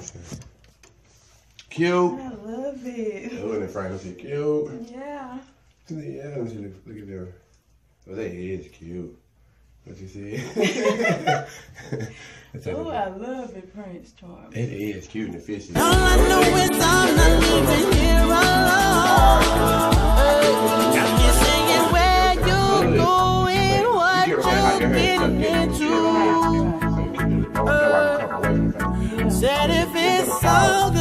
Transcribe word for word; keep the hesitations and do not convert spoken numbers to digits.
Cute. I love it. Oh, and Frank said cute. Yeah. Yeah, let me see. Look, look at them. Oh, that is cute. What you see? Oh, I love it, Prince Charming. It is cute and fishy. All I know is I'm not leaving here alone. Got me singing where you're going, what you've been into. Said if it's all